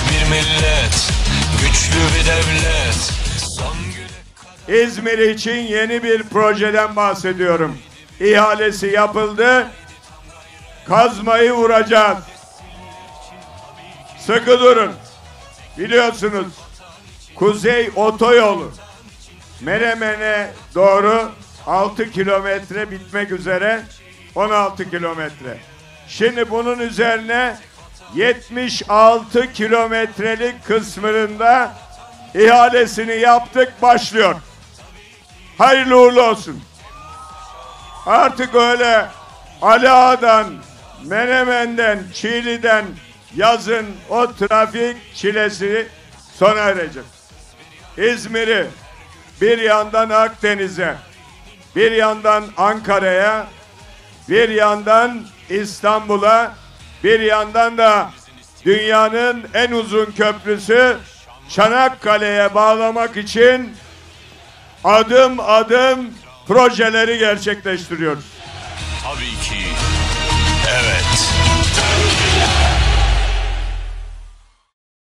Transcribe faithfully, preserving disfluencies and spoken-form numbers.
bir millet, güçlü bir devlet. Son güne... İzmir için yeni bir projeden bahsediyorum. İhalesi yapıldı. Kazmayı vuracağız. Sıkı durun. Biliyorsunuz Kuzey Otoyolu Menemen'e doğru altı kilometre bitmek üzere, on altı kilometre. Şimdi bunun üzerine yetmiş altı kilometrelik kısmında ihalesini yaptık, başlıyor. Hayırlı uğurlu olsun. Artık öyle Ali Ağa'dan, Menemen'den, Çiğli'den yazın o trafik çilesi sona erecek. İzmir'i bir yandan Akdeniz'e, bir yandan Ankara'ya, bir yandan İstanbul'a, bir yandan da dünyanın en uzun köprüsü Çanakkale'ye bağlamak için adım adım projeleri gerçekleştiriyoruz. Tabii ki, evet.